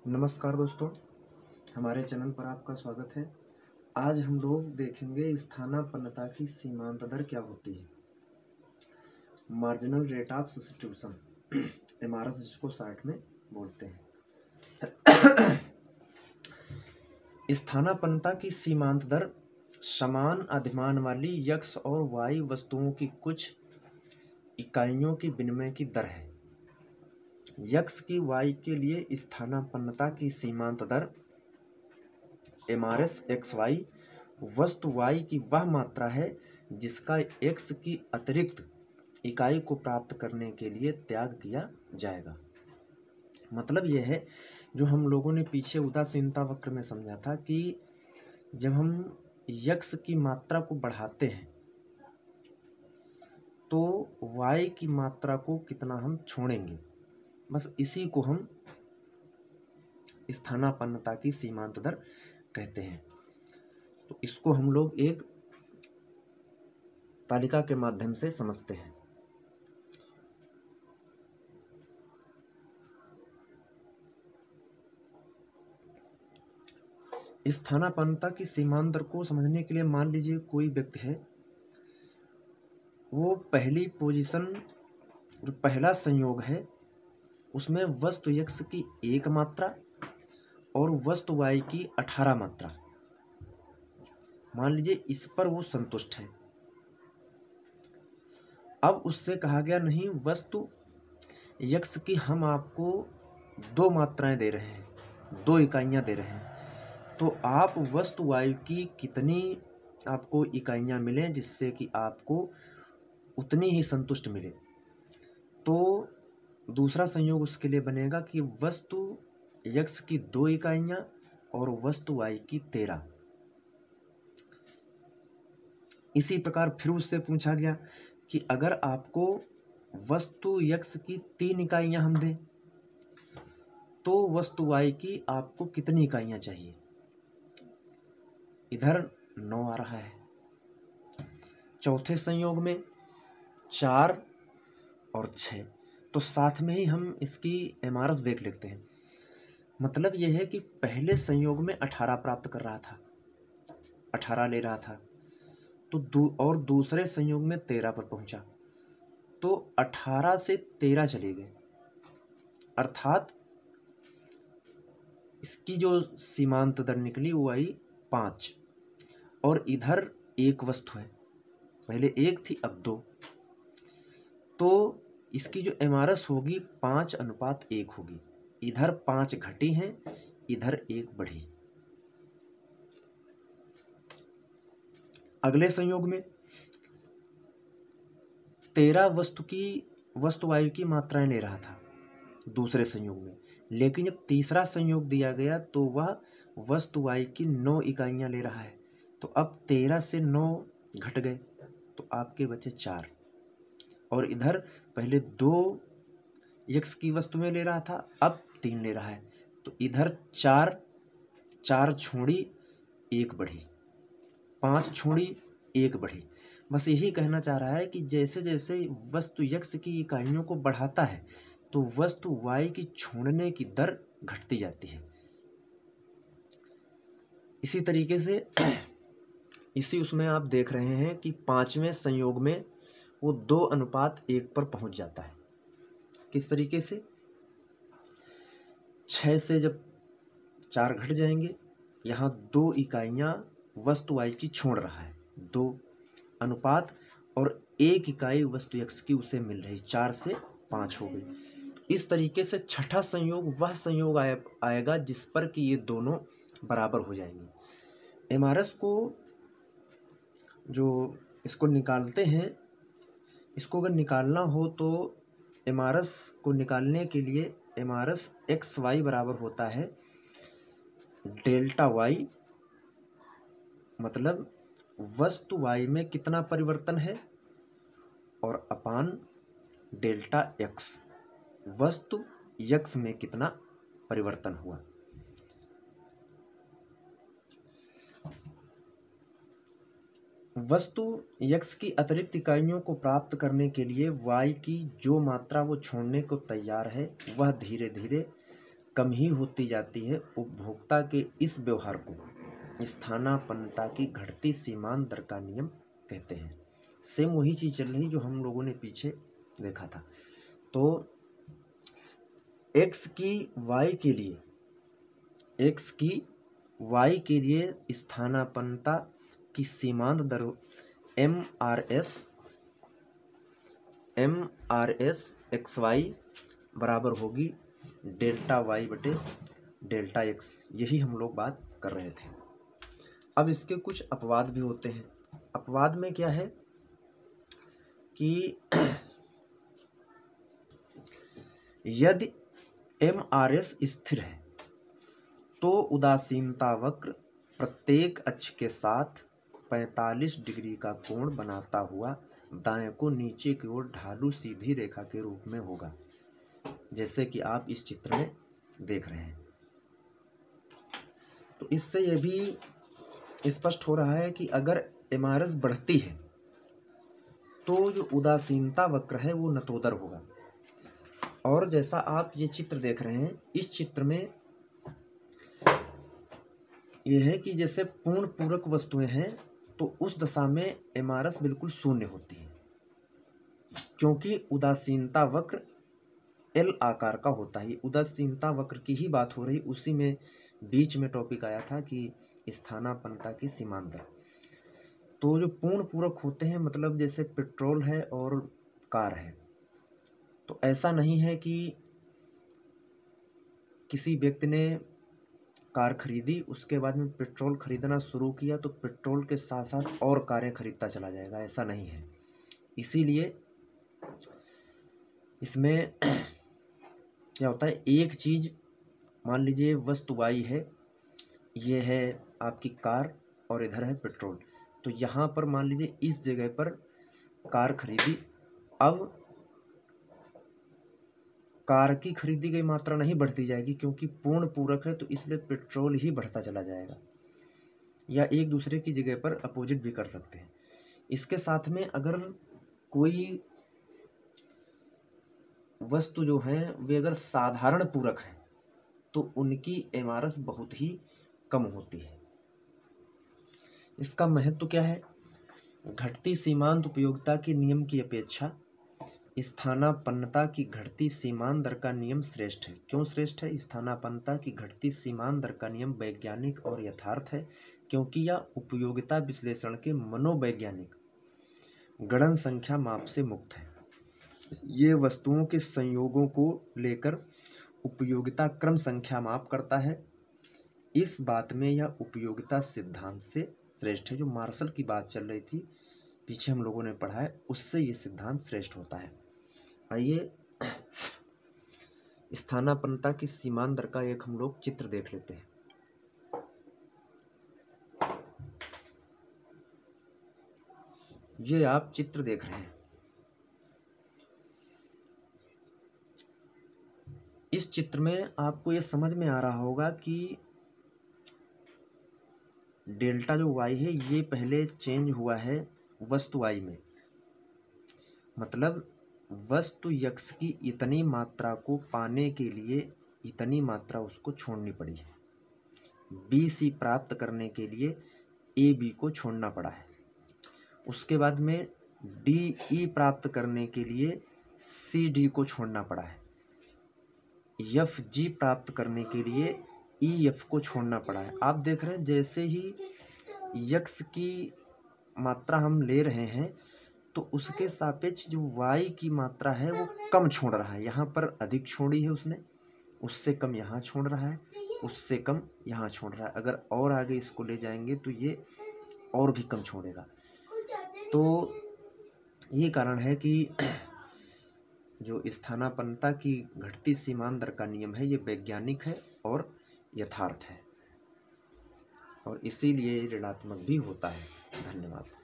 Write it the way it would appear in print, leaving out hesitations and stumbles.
नमस्कार दोस्तों, हमारे चैनल पर आपका स्वागत है। आज हम लोग देखेंगे स्थानापन्नता की सीमांत दर क्या होती है। Marginal rate of substitution MRS जिसको शॉर्ट में बोलते हैं। स्थानापन्नता की सीमांत दर समान अधिमान वाली x और y वस्तुओं की कुछ इकाइयों की विनिमय की दर है। x की y के लिए स्थानापन्नता की सीमांत दर एमआरएस एक्स वाई वस्तु y की वह मात्रा है जिसका x की अतिरिक्त इकाई को प्राप्त करने के लिए त्याग किया जाएगा। मतलब यह है जो हम लोगों ने पीछे उदासीनता वक्र में समझा था कि जब हम x की मात्रा को बढ़ाते हैं तो y की मात्रा को कितना हम छोड़ेंगे, बस इसी को हम स्थानापन्नता की सीमांत दर कहते हैं। तो इसको हम लोग एक तालिका के माध्यम से समझते हैं। स्थानापन्नता की सीमांत दर को समझने के लिए मान लीजिए कोई व्यक्ति है, वो पहली पोजीशन जो पहला संयोग है उसमें वस्तु x की 1 मात्रा और वस्तु y की 18 मात्रा, मान लीजिए इस पर वो संतुष्ट है। अब उससे कहा गया नहीं, वस्तु x की हम आपको 2 मात्राएं दे रहे हैं, 2 इकाइयां दे रहे हैं, तो आप वस्तु y की कितनी आपको इकाइयां मिलें जिससे कि आपको उतनी ही संतुष्ट मिले। तो दूसरा संयोग उसके लिए बनेगा कि वस्तु x की 2 इकाइयां और वस्तु y की 13। इसी प्रकार फिर उससे पूछा गया कि अगर आपको वस्तु x की 3 इकाइयां हम दें तो वस्तु y की आपको कितनी इकाइयां चाहिए। इधर 9 आ रहा है। चौथे संयोग में 4 और 6, तो साथ में ही हम इसकी एमआरएस देख लेते हैं। मतलब यह है कि पहले संयोग में 18 प्राप्त कर रहा था, 18 ले रहा था, तो और दूसरे संयोग में 13 पर पहुंचा, तो 18 से 13 चले गए, अर्थात इसकी जो सीमांत दर निकली वो आई 5। और इधर एक वस्तु है, पहले 1 थी अब 2, तो इसकी जो एमआरएस होगी 5:1 होगी। इधर 5 घटी हैं, इधर 1 बढ़ी। अगले संयोग में 13 वस्तु वायु की मात्राएं ले रहा था दूसरे संयोग में, लेकिन जब तीसरा संयोग दिया गया तो वह वस्तु वायु की 9 इकाइयां ले रहा है। तो अब 13 से 9 घट गए, तो आपके बचे 4। और इधर पहले 2 x की वस्तुएं ले रहा था, अब 3 ले रहा है, तो इधर 4 छोड़ी 1 बढ़ी, 5 छोड़ी 1 बढ़ी। बस यही कहना चाह रहा है कि जैसे जैसे वस्तु x की इकाइयों को बढ़ाता है तो वस्तु y की छोड़ने की दर घटती जाती है। इसी तरीके से इसी उसमें आप देख रहे हैं कि 5वें संयोग में वो 2:1 पर पहुंच जाता है। किस तरीके से? 6 से जब 4 घट जाएंगे, यहाँ 2 इकाइयां वस्तु y की छोड़ रहा है, 2 अनुपात, और 1 इकाई वस्तु x की उसे मिल रही, 4 से 5 हो गई। इस तरीके से छठा संयोग वह संयोग आएगा जिस पर कि ये दोनों बराबर हो जाएंगे। एमआरएस को जो इसको निकालते हैं, इसको अगर निकालना हो तो एमआरएस को निकालने के लिए एमआरएस एक्स वाई बराबर होता है डेल्टा वाई, मतलब वस्तु y में कितना परिवर्तन है, और अपान डेल्टा x, वस्तु x में कितना परिवर्तन हुआ। वस्तु x की अतिरिक्त इकाइयों को प्राप्त करने के लिए y की जो मात्रा वो छोड़ने को तैयार है वह धीरे धीरे कम ही होती जाती है। उपभोक्ता के इस व्यवहार को स्थानापन्नता की घटती सीमांत दर का नियम कहते हैं। सेम वही चीज चल रही जो हम लोगों ने पीछे देखा था। तो x की y के लिए स्थानापन्नता की सीमांत दर MRS XY बराबर होगी डेल्टा y बटे डेल्टा x। यही हम लोग बात कर रहे थे। अब इसके कुछ अपवाद भी होते हैं। अपवाद में क्या है कि यदि MRS स्थिर है तो उदासीनता वक्र प्रत्येक अक्ष के साथ 45 डिग्री का कोण बनाता हुआ दाएं को नीचे की ओर ढालू सीधी रेखा के रूप में होगा, जैसे कि आप इस चित्र में देख रहे हैं। तो इससे यह भी स्पष्ट हो रहा है कि अगर MRS बढ़ती है तो जो उदासीनता वक्र है वो नतोदर होगा। और जैसा आप ये चित्र देख रहे हैं, इस चित्र में यह है कि जैसे पूर्ण पूरक वस्तुएं हैं तो उस दशा में MRS बिल्कुल शून्य होती है, क्योंकि उदासीनता वक्र L आकार का होता है। उदासीनता वक्र की ही बात हो रही, उसी में बीच में टॉपिक आया था कि स्थानापन्नता की सीमांत दर। तो जो पूर्ण पूरक होते हैं, मतलब जैसे पेट्रोल है और कार है, तो ऐसा नहीं है कि किसी व्यक्ति ने कार खरीदी, उसके बाद में पेट्रोल खरीदना शुरू किया तो पेट्रोल के साथ साथ और कारें खरीदता चला जाएगा, ऐसा नहीं है। इसीलिए इसमें क्या होता है, एक चीज मान लीजिए वस्तु y है, ये है आपकी कार और इधर है पेट्रोल। तो यहाँ पर मान लीजिए इस जगह पर कार खरीदी, अब कार की खरीदी गई मात्रा नहीं बढ़ती जाएगी क्योंकि पूर्ण पूरक है, तो इसलिए पेट्रोल ही बढ़ता चला जाएगा। या एक दूसरे की जगह पर अपोजिट भी कर सकते हैं। इसके साथ में अगर कोई वस्तु जो है वे अगर साधारण पूरक है तो उनकी MRS बहुत ही कम होती है। इसका महत्व क्या है? घटती सीमांत उपयोगिता के नियम की अपेक्षा स्थानापन्नता की घटती सीमांत दर का नियम श्रेष्ठ है। क्यों श्रेष्ठ है? स्थानापन्नता की घटती सीमांत दर का नियम वैज्ञानिक और यथार्थ है, क्योंकि यह उपयोगिता विश्लेषण के मनोवैज्ञानिक गणन संख्या माप से मुक्त है। ये वस्तुओं के संयोगों को लेकर उपयोगिता क्रम संख्या माप करता है। इस बात में यह उपयोगिता सिद्धांत से श्रेष्ठ है। जो मार्शल की बात चल रही थी पीछे हम लोगों ने पढ़ा है, उससे ये सिद्धांत श्रेष्ठ होता है। आइए स्थानापन्नता की सीमांत दर का एक हम लोग चित्र देख लेते हैं। ये आप चित्र देख रहे हैं। इस चित्र में आपको ये समझ में आ रहा होगा कि डेल्टा जो y है ये पहले चेंज हुआ है वस्तु y में, मतलब वस्तु x की इतनी मात्रा को पाने के लिए इतनी मात्रा उसको छोड़नी पड़ी है। BC प्राप्त करने के लिए AB को छोड़ना पड़ा है। उसके बाद में DE प्राप्त करने के लिए CD को छोड़ना पड़ा है। FG प्राप्त करने के लिए EF को छोड़ना पड़ा है। आप देख रहे हैं जैसे ही x की मात्रा हम ले रहे हैं तो उसके सापेक्ष जो y की मात्रा है वो कम छोड़ रहा है। यहाँ पर अधिक छोड़ी है उसने, उससे कम यहाँ छोड़ रहा है, उससे कम यहाँ छोड़ रहा है। अगर और आगे इसको ले जाएंगे तो ये और भी कम छोड़ेगा। तो ये कारण है कि जो स्थानापन्नता की घटती सीमांत दर का नियम है ये वैज्ञानिक है और यथार्थ है, और इसीलिए ऋणात्मक भी होता है। धन्यवाद।